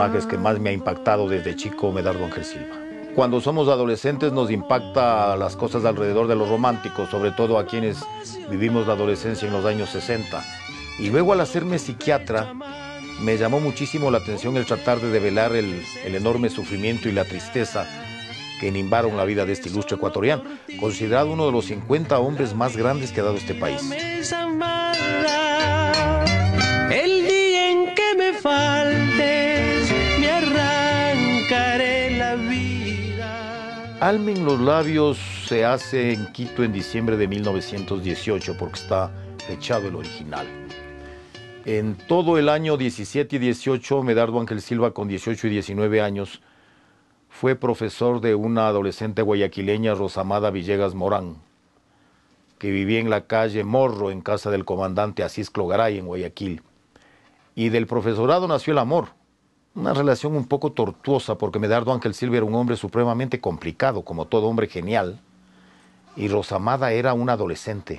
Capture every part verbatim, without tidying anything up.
personajes que más me ha impactado desde chico, Medardo Ángel Silva. Cuando somos adolescentes nos impacta las cosas alrededor de los románticos, sobre todo a quienes vivimos la adolescencia en los años sesenta. Y luego al hacerme psiquiatra, me llamó muchísimo la atención el tratar de develar el, el enorme sufrimiento y la tristeza que nimbaron la vida de este ilustre ecuatoriano, considerado uno de los cincuenta hombres más grandes que ha dado este país. El día en que me faltes, me arrancaré la vida. Alma en los labios se hace en Quito en diciembre de mil novecientos dieciocho, porque está fechado el original. En todo el año diecisiete y dieciocho, Medardo Ángel Silva, con dieciocho y diecinueve años, fue profesor de una adolescente guayaquileña, Rosamada Villegas Morán, que vivía en la calle Morro, en casa del comandante Asís Clogaray, en Guayaquil. Y del profesorado nació el amor, una relación un poco tortuosa, porque Medardo Ángel Silva era un hombre supremamente complicado, como todo hombre genial, y Rosamada era una adolescente.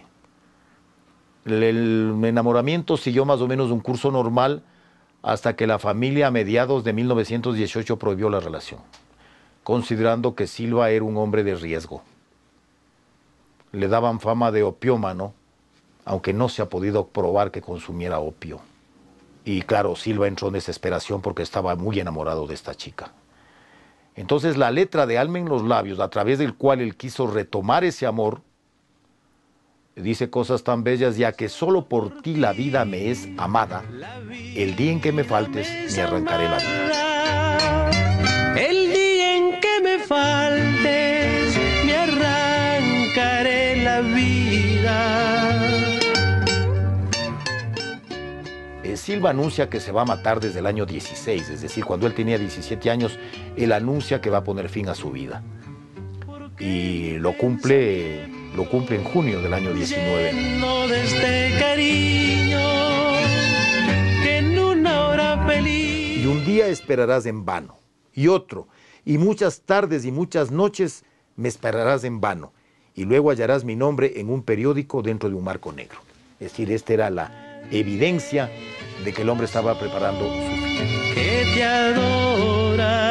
El enamoramiento siguió más o menos un curso normal hasta que la familia a mediados de mil novecientos dieciocho prohibió la relación, considerando que Silva era un hombre de riesgo. Le daban fama de opiómano, aunque no se ha podido probar que consumiera opio. Y claro, Silva entró en desesperación porque estaba muy enamorado de esta chica. Entonces la letra de Alma en los labios, a través del cual él quiso retomar ese amor, dice cosas tan bellas: ya que solo por ti la vida me es amada, el día en que me faltes me arrancaré la vida. El día en que me faltes me arrancaré la vida. Eh, Silva anuncia que se va a matar desde el año dieciséis, es decir, cuando él tenía diecisiete años, él anuncia que va a poner fin a su vida. Y lo cumple... lo cumple en junio del año diecinueve. De este cariño, que en una hora feliz. Y un día esperarás en vano, y otro, y muchas tardes y muchas noches me esperarás en vano, y luego hallarás mi nombre en un periódico dentro de un marco negro. Es decir, esta era la evidencia de que el hombre estaba preparando su fin. Que te adora.